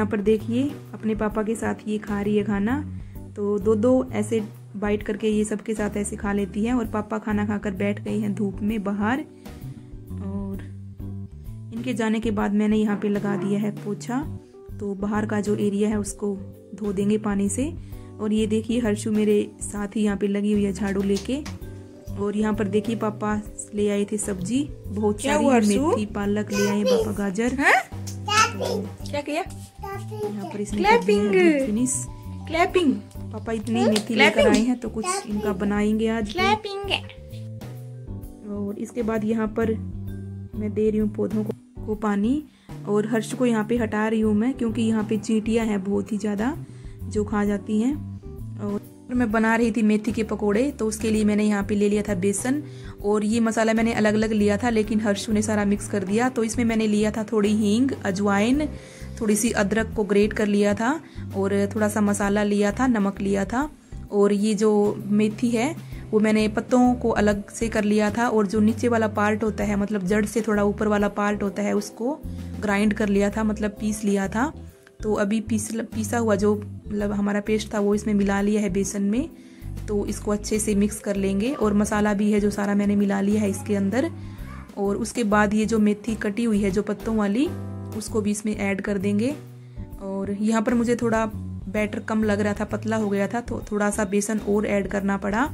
यहाँ पर देखिए अपने पापा के साथ ये खा रही है खाना। तो दो दो ऐसे बाइट करके ये सबके साथ ऐसे खा लेती है। और पापा खाना खाकर बैठ गए हैं धूप में बाहर। और इनके जाने के बाद मैंने यहाँ पे लगा दिया है पोछा। तो बाहर का जो एरिया है उसको धो देंगे पानी से। और ये देखिए हर्षु मेरे साथ ही यहाँ पे लगी हुई है झाड़ू लेके। और यहाँ पर देखिए पापा ले आए थे सब्जी बहुत सारी, मेथी पालक ले आए पापा, गाजर। क्या किया? यहाँ पर इसने फिनिश क्लैपिंग। पापा इतनी मेथी लेकर आए हैं तो कुछ इनका बनाएंगे आज। और इसके बाद यहाँ पर मैं दे रही हूँ पौधों को पानी। और हर्ष को यहाँ पे हटा रही हूँ मैं, क्योंकि यहाँ पे चींटियाँ हैं बहुत ही ज्यादा जो खा जाती हैं। और मैं बना रही थी मेथी के पकोड़े। तो उसके लिए मैंने यहाँ पे ले लिया था बेसन। और ये मसाला मैंने अलग अलग लिया था, लेकिन हर्षु ने सारा मिक्स कर दिया। तो इसमें मैंने लिया था थोड़ी हींग, अजवाइन, थोड़ी सी अदरक को ग्रेट कर लिया था, और थोड़ा सा मसाला लिया था, नमक लिया था। और ये जो मेथी है वो मैंने पत्तों को अलग से कर लिया था। और जो नीचे वाला पार्ट होता है, मतलब जड़ से थोड़ा ऊपर वाला पार्ट होता है, उसको ग्राइंड कर लिया था, मतलब पीस लिया था। तो अभी पीसा हुआ जो मतलब हमारा पेस्ट था वो इसमें मिला लिया है बेसन में। तो इसको अच्छे से मिक्स कर लेंगे। और मसाला भी है जो सारा मैंने मिला लिया है इसके अंदर। और उसके बाद ये जो मेथी कटी हुई है जो पत्तों वाली, उसको भी इसमें ऐड कर देंगे। और यहाँ पर मुझे थोड़ा बैटर कम लग रहा था, पतला हो गया था, तो थोड़ा सा बेसन और ऐड करना पड़ा।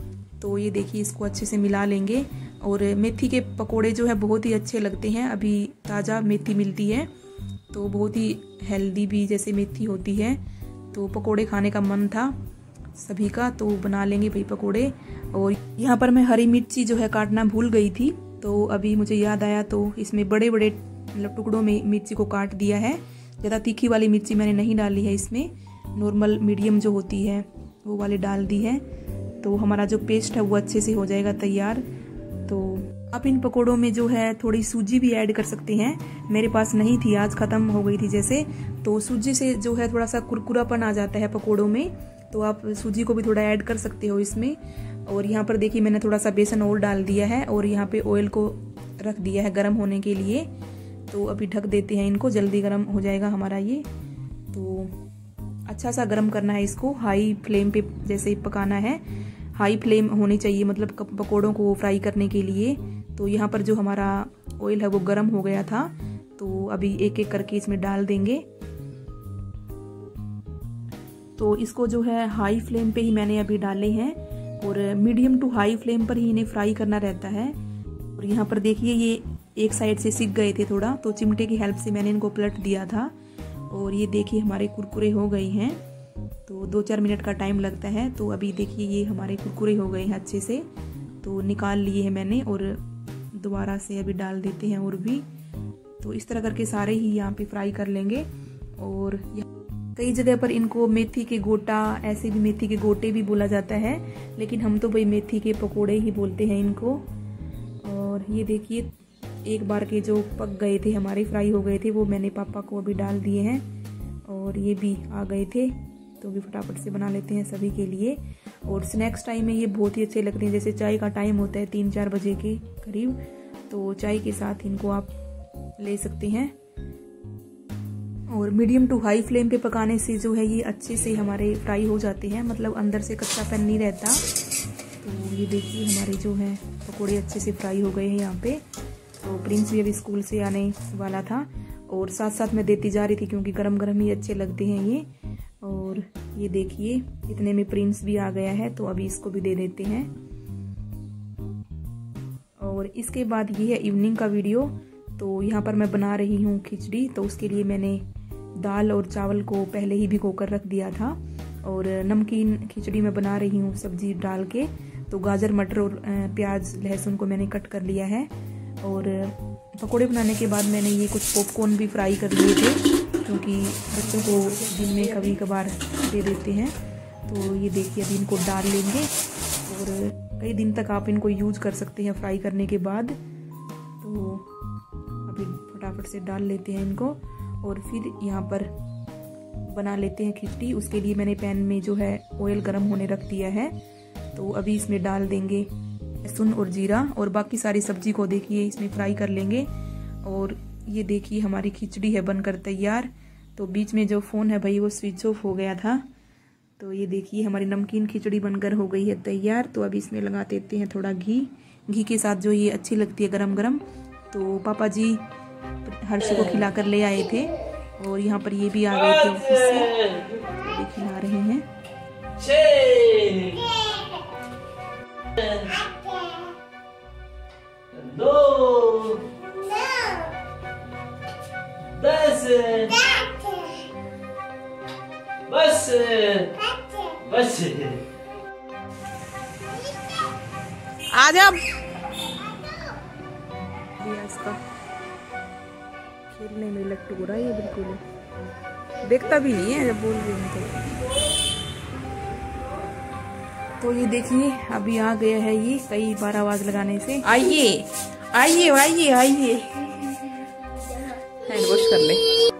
तो ये देखिए इसको अच्छे से मिला लेंगे। और मेथी के पकोड़े जो है बहुत ही अच्छे लगते हैं। अभी ताज़ा मेथी मिलती है तो बहुत ही हेल्दी भी जैसे मेथी होती है। तो पकोड़े खाने का मन था सभी का, तो बना लेंगे भाई पकोड़े। और यहाँ पर मैं हरी मिर्ची जो है काटना भूल गई थी, तो अभी मुझे याद आया। तो इसमें बड़े बड़े मतलब टुकड़ों में मिर्ची को काट दिया है। ज़्यादा तीखी वाली मिर्ची मैंने नहीं डाली है इसमें, नॉर्मल मीडियम जो होती है वो वाली डाल दी है। तो हमारा जो पेस्ट है वो अच्छे से हो जाएगा तैयार। तो आप इन पकोड़ों में जो है थोड़ी सूजी भी ऐड कर सकते हैं। मेरे पास नहीं थी, आज खत्म हो गई थी जैसे। तो सूजी से जो है थोड़ा सा कुरकुरापन आ जाता है पकोड़ों में, तो आप सूजी को भी थोड़ा ऐड कर सकते हो इसमें। और यहाँ पर देखिए मैंने थोड़ा सा बेसन और डाल दिया है। और यहाँ पे ऑयल को रख दिया है गर्म होने के लिए। तो अभी ढक देते हैं इनको, जल्दी गर्म हो जाएगा हमारा ये। तो अच्छा सा गर्म करना है इसको, हाई फ्लेम पे जैसे पकाना है। हाई फ्लेम होनी चाहिए मतलब पकोड़ों को फ्राई करने के लिए। तो यहाँ पर जो हमारा ऑयल है वो गर्म हो गया था। तो अभी एक एक करके इसमें डाल देंगे। तो इसको जो है हाई फ्लेम पे ही मैंने अभी डाले हैं। और मीडियम टू हाई फ्लेम पर ही इन्हें फ्राई करना रहता है। और यहाँ पर देखिए ये एक साइड से सिक गए थे थोड़ा, तो चिमटे की हेल्प से मैंने इनको पलट दिया था। और ये देखिए हमारे कुरकुरे हो गए हैं। तो 2-4 मिनट का टाइम लगता है। तो अभी देखिए ये हमारे कुरकुरे हो गए हैं अच्छे से, तो निकाल लिए हैं मैंने। और दोबारा से अभी डाल देते हैं और भी। तो इस तरह करके सारे ही यहाँ पे फ्राई कर लेंगे। और कई जगह पर इनको मेथी के गोटा, ऐसे भी मेथी के गोटे भी बोला जाता है, लेकिन हम तो भाई मेथी के पकोड़े ही बोलते हैं इनको। और ये देखिए एक बार के जो पक गए थे हमारे, फ्राई हो गए थे, वो मैंने पापा को अभी डाल दिए हैं। और ये भी आ गए थे, तो भी फटाफट से बना लेते हैं सभी के लिए। और स्नैक्स टाइम में ये बहुत ही अच्छे लगते हैं। जैसे चाय का टाइम होता है 3-4 बजे के करीब, तो चाय के साथ इनको आप ले सकते हैं। और मीडियम टू हाई फ्लेम पे पकाने से जो है ये अच्छे से हमारे फ्राई हो जाते हैं, मतलब अंदर से कच्चापन नहीं रहता। तो ये देखिए हमारे जो है पकोड़े अच्छे से फ्राई हो गए हैं यहाँ पे। तो प्रिंस भी अभी स्कूल से आने वाला था, और साथ साथ मैं देती जा रही थी क्योंकि गरम गरम ही अच्छे लगते हैं ये। और ये देखिए इतने में प्रिंस भी आ गया है, तो अभी इसको भी दे देते हैं। और इसके बाद ये है इवनिंग का वीडियो। तो यहाँ पर मैं बना रही हूँ खिचड़ी। तो उसके लिए मैंने दाल और चावल को पहले ही भिगो कर रख दिया था। और नमकीन खिचड़ी में बना रही हूँ सब्जी डाल के। तो गाजर, मटर और प्याज, लहसुन को मैंने कट कर लिया है। और पकोड़े बनाने के बाद मैंने ये कुछ पॉपकॉर्न भी फ्राई कर लिए थे, क्योंकि बच्चों को दिन में कभी कभार दे देते हैं। तो ये देखिए अभी इनको डाल लेंगे, और कई दिन तक आप इनको यूज कर सकते हैं फ्राई करने के बाद। तो अभी फटाफट से डाल लेते हैं इनको, और फिर यहाँ पर बना लेते हैं खिचड़ी। उसके लिए मैंने पैन में जो है ऑयल गर्म होने रख दिया है। तो अभी इसमें डाल देंगे लहसुन और जीरा, और बाकी सारी सब्जी को देखिए इसमें फ्राई कर लेंगे। और ये देखिए हमारी खिचड़ी है बनकर तैयार। तो बीच में जो फ़ोन है भाई वो स्विच ऑफ हो गया था। तो ये देखिए हमारी नमकीन खिचड़ी बनकर हो गई है तैयार। तो अभी इसमें लगा देते हैं थोड़ा घी। घी के साथ जो ये अच्छी लगती है गरम गरम। तो पापा जी हर्ष को खिलाकर ले आए थे और यहाँ पर ये भी आ गए थे ऑफिस से, तो खिला रहे हैं। बस बस आ जा। इसका खेलने में लट्टू हो रहा है ये, बिल्कुल देखता भी नहीं है जब बोल रही हूँ तो ये देखिए अभी आ गया है ये कई बार आवाज लगाने से। आइए आइए आइए आइए, हैंड वॉश कर ले।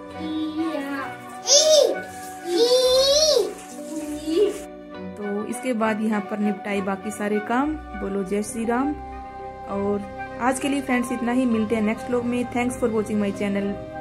तो इसके बाद यहाँ पर निपटाई बाकी सारे काम। बोलो जय श्री राम। और आज के लिए फ्रेंड्स इतना ही, मिलते हैं नेक्स्ट व्लॉग में। Thanks for watching my channel.